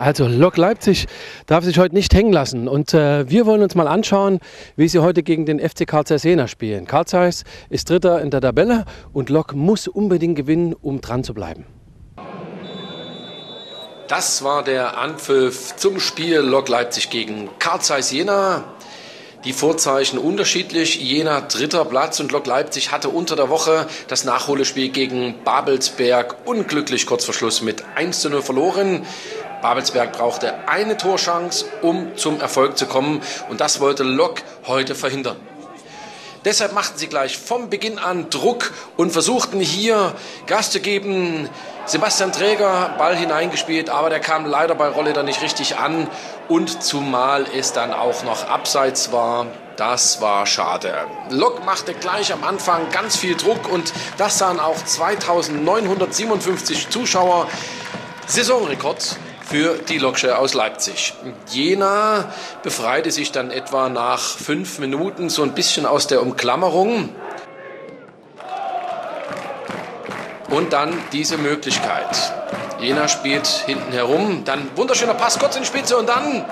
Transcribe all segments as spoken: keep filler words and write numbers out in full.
Also Lok Leipzig darf sich heute nicht hängen lassen und äh, wir wollen uns mal anschauen, wie sie heute gegen den F C Carl Zeiss Jena spielen. Carl Zeiss ist Dritter in der Tabelle und Lok muss unbedingt gewinnen, um dran zu bleiben. Das war der Anpfiff zum Spiel Lok Leipzig gegen Carl Zeiss Jena. Die Vorzeichen unterschiedlich. Jena dritter Platz und Lok Leipzig hatte unter der Woche das Nachholspiel gegen Babelsberg unglücklich kurz vor Schluss mit eins zu null verloren. Babelsberg brauchte eine Torchance, um zum Erfolg zu kommen, und das wollte Lok heute verhindern. Deshalb machten sie gleich vom Beginn an Druck und versuchten hier Gas zu geben. Sebastian Träger, Ball hineingespielt, aber der kam leider bei Rolleder nicht richtig an. Und zumal es dann auch noch abseits war, das war schade. Lok machte gleich am Anfang ganz viel Druck und das sahen auch zweitausendneunhundertsiebenundfünfzig Zuschauer. Saisonrekord für die Loksche aus Leipzig. Jena befreite sich dann etwa nach fünf Minuten so ein bisschen aus der Umklammerung. Und dann diese Möglichkeit. Jena spielt hinten herum, dann wunderschöner Pass kurz in die Spitze und dann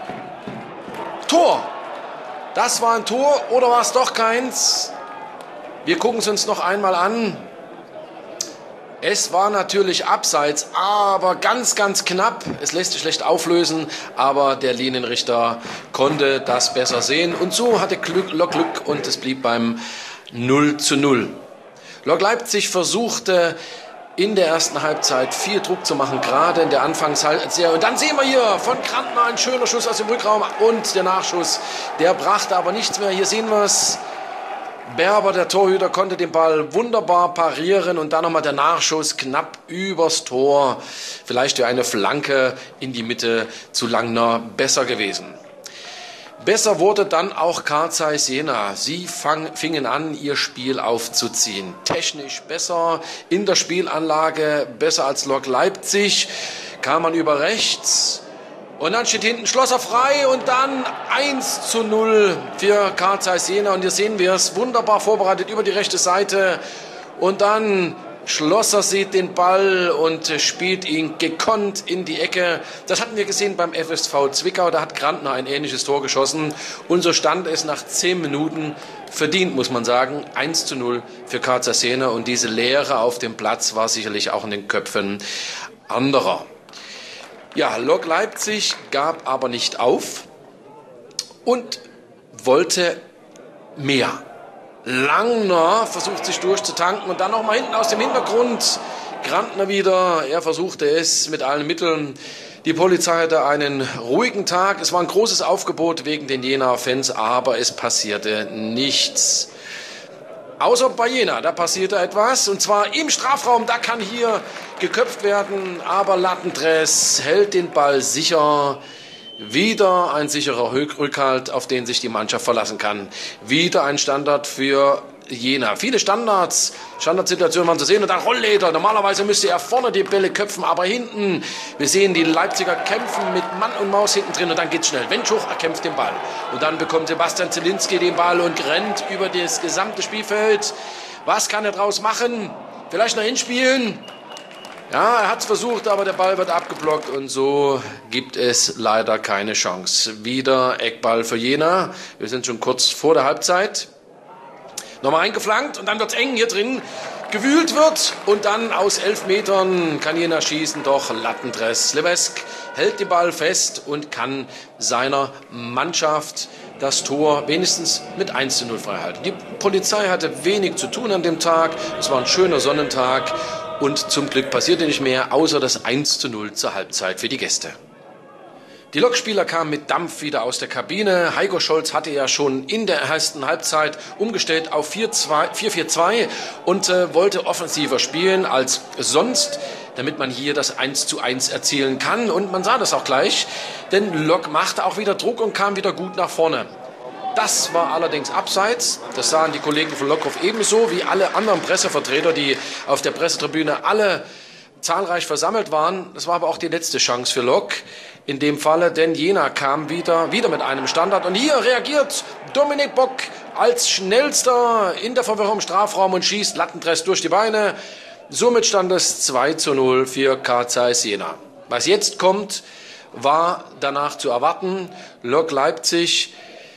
Tor. Das war ein Tor oder war es doch keins? Wir gucken es uns noch einmal an. Es war natürlich abseits, aber ganz, ganz knapp. Es lässt sich schlecht auflösen, aber der Linienrichter konnte das besser sehen. Und so hatte Glück, Lok Glück und es blieb beim null zu null. Lok Leipzig versuchte in der ersten Halbzeit viel Druck zu machen, gerade in der Anfangshalbzeit. Und dann sehen wir hier von Grantner ein schöner Schuss aus dem Rückraum und der Nachschuss, der brachte aber nichts mehr. Hier sehen wir es. Berber, der Torhüter, konnte den Ball wunderbar parieren und dann nochmal der Nachschuss knapp übers Tor. Vielleicht wäre eine Flanke in die Mitte zu Langner besser gewesen. Besser wurde dann auch Carl Zeiss Jena. Sie fang, fingen an, ihr Spiel aufzuziehen. Technisch besser, in der Spielanlage besser als Lok Leipzig. Kam man über rechts. Und dann steht hinten Schlosser frei und dann eins zu null für Carl Zeiss Jena. Und hier sehen wir es, wunderbar vorbereitet über die rechte Seite. Und dann Schlosser sieht den Ball und spielt ihn gekonnt in die Ecke. Das hatten wir gesehen beim F S V Zwickau, da hat Grantner ein ähnliches Tor geschossen. Und so stand es nach zehn Minuten verdient, muss man sagen, eins zu null für Carl Zeiss Jena. Und diese Leere auf dem Platz war sicherlich auch in den Köpfen anderer. Ja, Lok Leipzig gab aber nicht auf und wollte mehr. Langner versucht sich durchzutanken und dann noch mal hinten aus dem Hintergrund Grantner wieder. Er versuchte es mit allen Mitteln. Die Polizei hatte einen ruhigen Tag. Es war ein großes Aufgebot wegen den Jena-Fans, aber es passierte nichts. Außer bei Jena, da passierte etwas, und zwar im Strafraum, da kann hier geköpft werden, aber Lattendress hält den Ball sicher. Wieder ein sicherer Rückhalt, auf den sich die Mannschaft verlassen kann. Wieder ein Standard für Jena. Viele Standards, Standardsituationen waren zu sehen und dann Rollleder. Normalerweise müsste er vorne die Bälle köpfen, aber hinten. Wir sehen die Leipziger kämpfen mit Mann und Maus hinten drin und dann geht's schnell. Wentschuch erkämpft den Ball. Und dann bekommt Sebastian Zielinski den Ball und rennt über das gesamte Spielfeld. Was kann er draus machen? Vielleicht noch hinspielen? Ja, er hat es versucht, aber der Ball wird abgeblockt und so gibt es leider keine Chance. Wieder Eckball für Jena. Wir sind schon kurz vor der Halbzeit. Nochmal eingeflankt und dann wird es eng hier drin. Gewühlt wird und dann aus elf Metern kann Jena schießen, doch Lattendress. Levesque hält den Ball fest und kann seiner Mannschaft das Tor wenigstens mit eins zu null freihalten. Die Polizei hatte wenig zu tun an dem Tag. Es war ein schöner Sonnentag. Und zum Glück passierte nicht mehr, außer das eins zu null zur Halbzeit für die Gäste. Die Lokspieler kamen mit Dampf wieder aus der Kabine. Heiko Scholz hatte ja schon in der ersten Halbzeit umgestellt auf vier vier zwei und äh, wollte offensiver spielen als sonst, damit man hier das eins zu eins erzielen kann. Und man sah das auch gleich, denn Lok machte auch wieder Druck und kam wieder gut nach vorne. Das war allerdings abseits. Das sahen die Kollegen von Lokhoff ebenso wie alle anderen Pressevertreter, die auf der Pressetribüne alle zahlreich versammelt waren. Das war aber auch die letzte Chance für Lok in dem Falle, denn Jena kam wieder, wieder mit einem Standard. Und hier reagiert Dominik Bock als schnellster in der Verwirrung im Strafraum und schießt Lattendress durch die Beine. Somit stand es zwei zu null für Carl Zeiss Jena. Was jetzt kommt, war danach zu erwarten. Lok Leipzig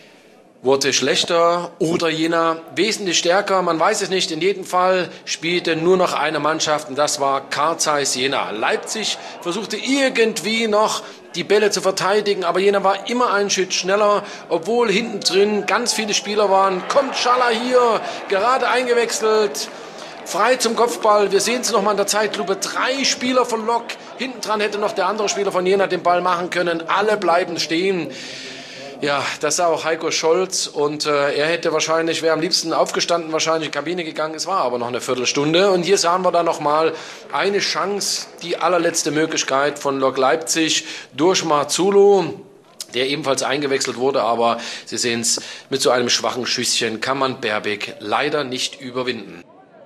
wurde schlechter oder Jena wesentlich stärker. Man weiß es nicht. In jedem Fall spielte nur noch eine Mannschaft und das war Carl Zeiss Jena. Leipzig versuchte irgendwie noch die Bälle zu verteidigen, aber Jena war immer einen Schritt schneller, obwohl hinten drin ganz viele Spieler waren. Kommt Schaller hier, gerade eingewechselt, frei zum Kopfball. Wir sehen es nochmal in der Zeitlupe. Drei Spieler von Lok. Hinten dran hätte noch der andere Spieler von Jena den Ball machen können. Alle bleiben stehen. Ja, das sah auch Heiko Scholz und äh, er hätte wahrscheinlich, wäre am liebsten aufgestanden, wahrscheinlich in die Kabine gegangen. Es war aber noch eine Viertelstunde und hier sahen wir dann nochmal eine Chance, die allerletzte Möglichkeit von Lok Leipzig durch Marzulu, der ebenfalls eingewechselt wurde, aber Sie sehen es, mit so einem schwachen Schüsschen kann man Berbeck leider nicht überwinden.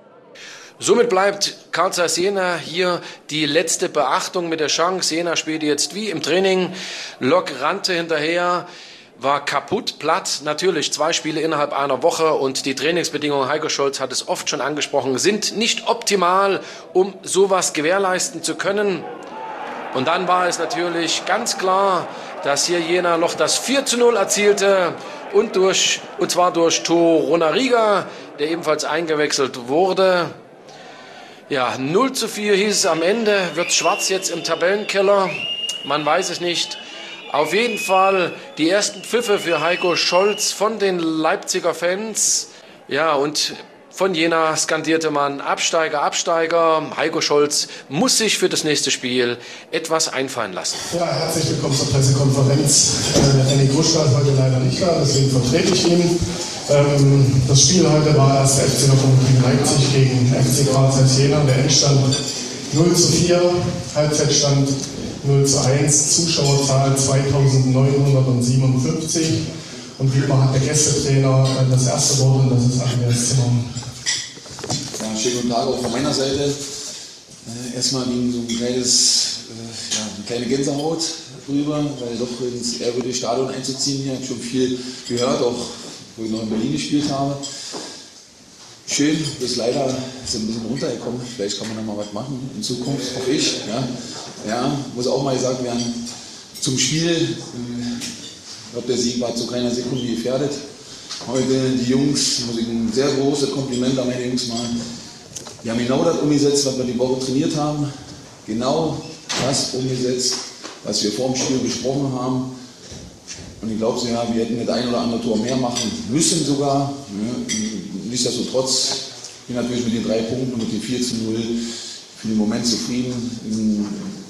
Somit bleibt Carl Zeiss Jena hier die letzte Beachtung mit der Chance. Jena spielte jetzt wie im Training, Lok rannte hinterher, war kaputt, platt. Natürlich zwei Spiele innerhalb einer Woche und die Trainingsbedingungen, Heiko Scholz hat es oft schon angesprochen, sind nicht optimal, um sowas gewährleisten zu können. Und dann war es natürlich ganz klar, dass hier Jena noch das vier zu null erzielte und, durch, und zwar durch Torunariga, der ebenfalls eingewechselt wurde. Ja, null zu vier hieß es am Ende. Wird schwarz jetzt im Tabellenkeller? Man weiß es nicht. Auf jeden Fall die ersten Pfiffe für Heiko Scholz von den Leipziger Fans. Ja, und von Jena skandierte man Absteiger, Absteiger. Heiko Scholz muss sich für das nächste Spiel etwas einfallen lassen. Ja, herzlich willkommen zur Pressekonferenz. Äh, Henning Grusch war heute leider nicht da, deswegen vertrete ich ihn. Ähm, das Spiel heute war erst der F C Lokomotive Leipzig gegen F C Carl Zeiss Jena. Der Endstand null zu vier, Halbzeitstand null zu eins, Zuschauerzahl zweitausendneunhundertsiebenundfünfzig. Und wie immer hat der Gästetrainer äh, das erste Wort und das ist Andreas Zimmermann. Ja, schönen guten Tag auch von meiner Seite. Äh, erstmal ging so ein kleines, äh, ja, eine kleine Gänsehaut rüber, weil doch ins ehrwürdige Stadion einzuziehen hier, ich habe schon viel gehört, auch wo ich noch in Berlin gespielt habe. Schön, bis leider ist ein bisschen runtergekommen. Vielleicht kann man noch mal was machen in Zukunft, hoffe ich. Ja, ja, muss auch mal gesagt werden, zum Spiel, äh, ich glaube, der Sieg war zu keiner Sekunde gefährdet. Heute die Jungs, muss ich ein sehr großes Kompliment an meine Jungs machen. Die haben genau das umgesetzt, was wir die Woche trainiert haben. Genau das umgesetzt, was wir vor dem Spiel besprochen haben. Und ich glaube, ja, wir hätten das ein oder andere Tor mehr machen müssen sogar. Ja, nichtsdestotrotz bin ich natürlich mit den drei Punkten und mit den vier zu null für den Moment zufrieden.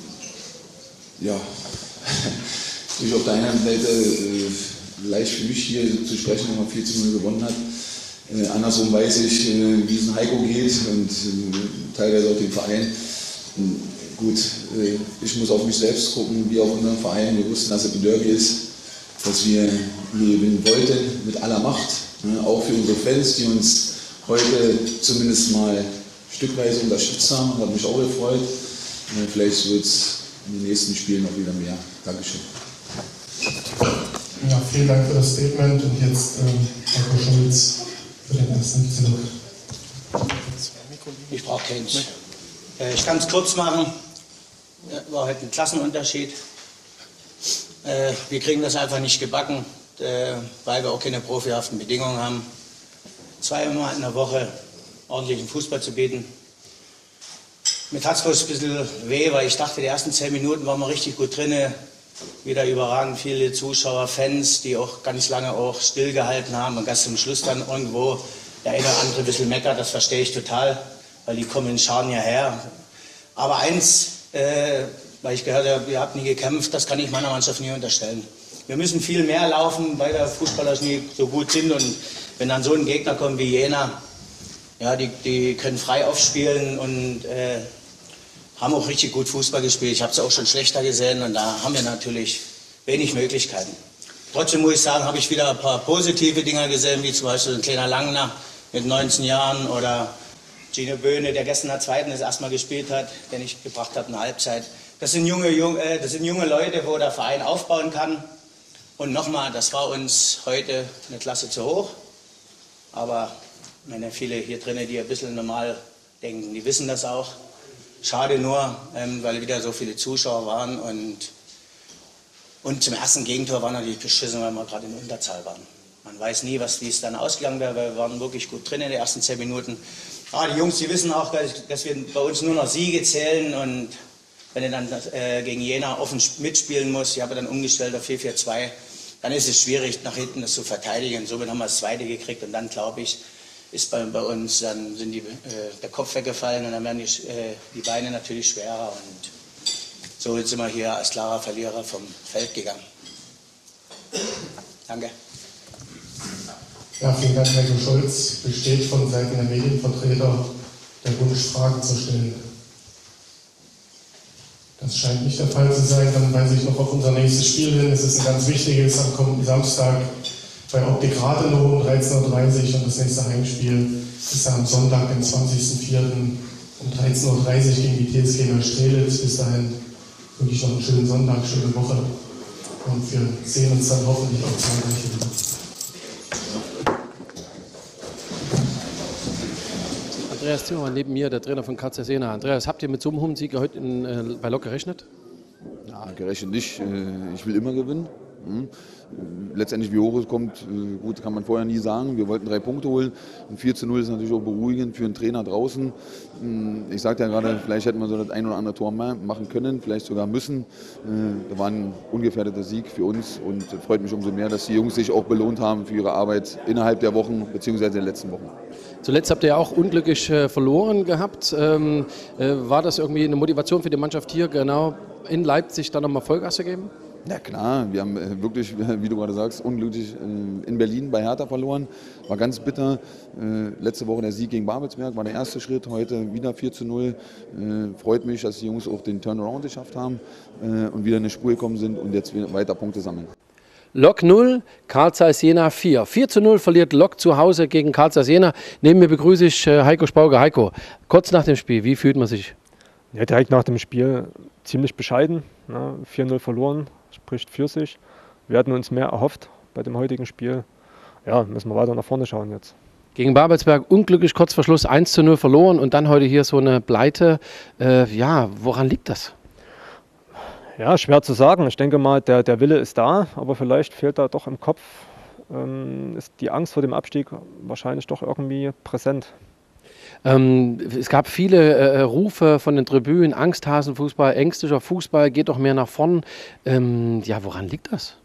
Ja, natürlich auf der einen Seite äh, leicht für mich hier zu sprechen, wenn man vier zu null gewonnen hat. Äh, andersrum weiß ich, äh, wie es in Heiko geht und äh, teilweise auch den Verein. Und gut, äh, ich muss auf mich selbst gucken, wie auf unseren Verein. Wir wussten, dass es ein Derby ist, dass wir hier gewinnen wollten, mit aller Macht. Ne? Auch für unsere Fans, die uns heute zumindest mal stückweise unterstützt haben. Das hat mich auch gefreut. Äh, vielleicht wird es in den nächsten Spielen noch wieder mehr. Dankeschön. Ja, vielen Dank für das Statement und jetzt ähm, Heiko Scholz für den ersten Zimmer. Ich brauche keins. Äh, ich kann es kurz machen. War heute ein Klassenunterschied. Äh, wir kriegen das einfach nicht gebacken, äh, weil wir auch keine profihaften Bedingungen haben. Zweimal in der Woche ordentlichen Fußball zu bieten. Mir tat es bloß ein bisschen weh, weil ich dachte, die ersten zehn Minuten waren wir richtig gut drin. Wieder überragend viele Zuschauer, Fans, die auch ganz lange auch stillgehalten haben und ganz zum Schluss dann irgendwo der eine oder andere ein bisschen meckert, das verstehe ich total, weil die kommen in Scharen hierher. Aber eins, äh, weil ich gehört habe, ihr habt nie gekämpft, das kann ich meiner Mannschaft nie unterstellen. Wir müssen viel mehr laufen, weil wir Fußballer nie so gut sind und wenn dann so ein Gegner kommt wie Jena, ja, die, die können frei aufspielen und äh, haben auch richtig gut Fußball gespielt. Ich habe es auch schon schlechter gesehen und da haben wir natürlich wenig Möglichkeiten. Trotzdem muss ich sagen, habe ich wieder ein paar positive Dinge gesehen, wie zum Beispiel ein kleiner Langner mit neunzehn Jahren oder Gino Böhne, der gestern in der zweiten das erstmal gespielt hat, den ich gebracht habe in der Halbzeit. Das sind junge, junge, äh, das sind junge Leute, wo der Verein aufbauen kann. Und nochmal, das war uns heute eine Klasse zu hoch. Aber ich meine, viele hier drinnen, die ein bisschen normal denken, die wissen das auch. Schade nur, ähm, weil wieder so viele Zuschauer waren und Und zum ersten Gegentor war natürlich beschissen, weil wir gerade in Unterzahl waren. Man weiß nie, was, wie es dann ausgegangen wäre, weil wir waren wirklich gut drin in den ersten zehn Minuten. Ah, die Jungs, die wissen auch, dass wir bei uns nur noch Siege zählen und wenn er dann äh, gegen Jena offen mitspielen muss, ich habe dann umgestellt auf vier vier zwei, dann ist es schwierig, nach hinten das zu verteidigen. Somit haben wir das zweite gekriegt und dann, glaube ich, ist bei, bei uns, dann sind die, äh, der Kopf weggefallen und dann werden die, äh, die Beine natürlich schwerer und so sind wir hier als klarer Verlierer vom Feld gegangen. Danke. Ja, vielen Dank, Heiko Scholz. Besteht von Seiten der Medienvertreter der Wunsch, Fragen zu stellen? Das scheint nicht der Fall zu sein. Dann weise ich noch auf unser nächstes Spiel hin. Es ist ein ganz wichtiges am kommenden Samstag bei Optik Rathenow um dreizehn Uhr dreißig und das nächste Heimspiel ist am Sonntag, den zwanzigsten vierten um dreizehn Uhr dreißig gegen die T S G Neustrelitz. Bis dahin wünsche ich noch einen schönen Sonntag, schöne Woche und wir sehen uns dann hoffentlich auch zahlreich wieder. Andreas Zimmermann neben mir, der Trainer von K Z Jena. Andreas, habt ihr mit so einem hohen Sieg heute in, äh, bei Lok gerechnet? Ja, gerechnet nicht. Ich will immer gewinnen. Letztendlich, wie hoch es kommt, gut, kann man vorher nie sagen. Wir wollten drei Punkte holen. Und vier zu null ist natürlich auch beruhigend für einen Trainer draußen. Ich sagte ja gerade, vielleicht hätten wir so das ein oder andere Tor mehr machen können, vielleicht sogar müssen. Da war ein ungefährdeter Sieg für uns und es freut mich umso mehr, dass die Jungs sich auch belohnt haben für ihre Arbeit innerhalb der Wochen bzw. der letzten Wochen. Zuletzt habt ihr ja auch unglücklich äh, verloren gehabt. Ähm, äh, war das irgendwie eine Motivation für die Mannschaft hier, genau in Leipzig dann nochmal Vollgas zu geben? Ja klar, wir haben wirklich, wie du gerade sagst, unglücklich in Berlin bei Hertha verloren. War ganz bitter. Letzte Woche der Sieg gegen Babelsberg war der erste Schritt, heute wieder vier zu null. Freut mich, dass die Jungs auch den Turnaround geschafft haben und wieder in eine Spur gekommen sind und jetzt weiter Punkte sammeln. Lok null, Carl Zeiss Jena vier. vier zu null verliert Lok zu Hause gegen Carl Zeiss Jena. Neben mir begrüße ich Heiko Spauger. Heiko, kurz nach dem Spiel, wie fühlt man sich? Ja, direkt nach dem Spiel ziemlich bescheiden. Ne? vier null verloren, spricht für sich. Wir hatten uns mehr erhofft bei dem heutigen Spiel. Ja, müssen wir weiter nach vorne schauen jetzt. Gegen Babelsberg unglücklich kurz vor Schluss eins zu null verloren und dann heute hier so eine Pleite. Äh, ja, woran liegt das? Ja, schwer zu sagen. Ich denke mal, der, der Wille ist da, aber vielleicht fehlt da doch im Kopf, ähm, ist die Angst vor dem Abstieg wahrscheinlich doch irgendwie präsent. Ähm, es gab viele äh, Rufe von den Tribünen, Angsthasenfußball, ängstlicher Fußball, geht doch mehr nach vorn. Ähm, ja, woran liegt das?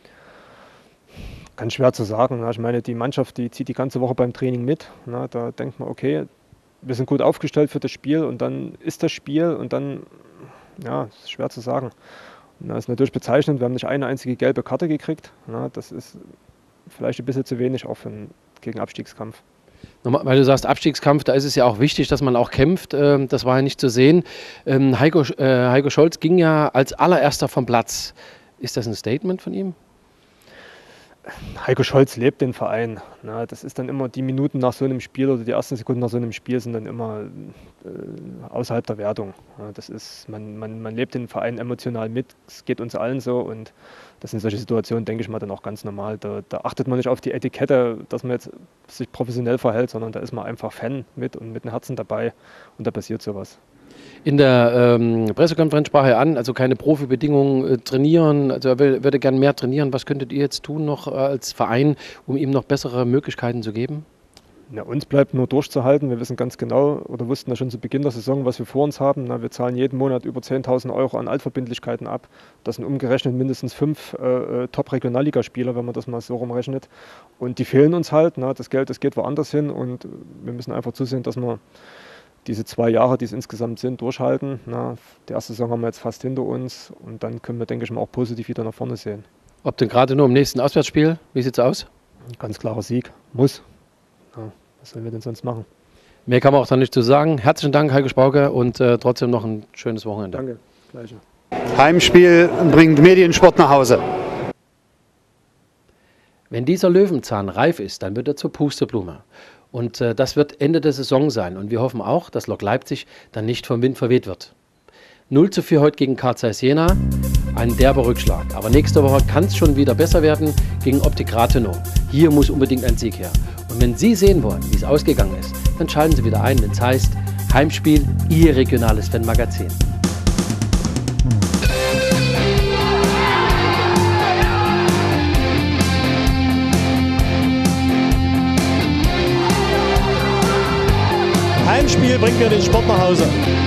Ganz schwer zu sagen. Ne? Ich meine, die Mannschaft, die zieht die ganze Woche beim Training mit. Ne? Da denkt man, okay, wir sind gut aufgestellt für das Spiel und dann ist das Spiel und dann, ja, ist schwer zu sagen. Und das ist natürlich bezeichnend, wir haben nicht eine einzige gelbe Karte gekriegt. Ne? Das ist vielleicht ein bisschen zu wenig auch für einen Gegenabstiegskampf. Weil du sagst Abstiegskampf, da ist es ja auch wichtig, dass man auch kämpft. Das war ja nicht zu sehen. Heiko, äh, Heiko Scholz ging ja als allererster vom Platz. Ist das ein Statement von ihm? Heiko Scholz lebt den Verein. Na, das ist dann immer die Minuten nach so einem Spiel oder die ersten Sekunden nach so einem Spiel sind dann immer äh, außerhalb der Wertung. Ja, das ist, man, man, man lebt den Verein emotional mit, es geht uns allen so und das sind solche Situationen, denke ich mal, dann auch ganz normal. Da, da achtet man nicht auf die Etikette, dass man jetzt sich professionell verhält, sondern da ist man einfach Fan mit und mit dem Herzen dabei und da passiert sowas. In der ähm, Pressekonferenz sprach er an, also keine Profibedingungen äh, trainieren, also er will, würde gerne mehr trainieren. Was könntet ihr jetzt tun noch äh, als Verein, um ihm noch bessere Möglichkeiten zu geben? Ja, uns bleibt nur durchzuhalten. Wir wissen ganz genau oder wussten ja schon zu Beginn der Saison, was wir vor uns haben. Na, wir zahlen jeden Monat über zehntausend Euro an Altverbindlichkeiten ab. Das sind umgerechnet mindestens fünf äh, Top-Regionalligaspieler, wenn man das mal so rumrechnet. Und die fehlen uns halt. Na, das Geld, das geht woanders hin und wir müssen einfach zusehen, dass wir diese zwei Jahre, die es insgesamt sind, durchhalten. Na, die erste Saison haben wir jetzt fast hinter uns und dann können wir, denke ich mal, auch positiv wieder nach vorne sehen. Ob denn gerade nur im nächsten Auswärtsspiel? Wie sieht es aus? Ein ganz klarer Sieg. Muss. Ja, was sollen wir denn sonst machen? Mehr kann man auch da nicht zu sagen. Herzlichen Dank, Heiko Spauger, und äh, trotzdem noch ein schönes Wochenende. Danke. Gleiche. Heimspiel bringt Mediensport nach Hause. Wenn dieser Löwenzahn reif ist, dann wird er zur Pusteblume. Und äh, das wird Ende der Saison sein. Und wir hoffen auch, dass Lok Leipzig dann nicht vom Wind verweht wird. null zu vier heute gegen Carl Zeiss Jena. Ein derber Rückschlag. Aber nächste Woche kann es schon wieder besser werden gegen Optik Rathenow. Hier muss unbedingt ein Sieg her. Und wenn Sie sehen wollen, wie es ausgegangen ist, dann schalten Sie wieder ein, wenn es heißt Heimspiel, Ihr regionales Fanmagazin. Heimspiel bringt mir den Sport nach Hause.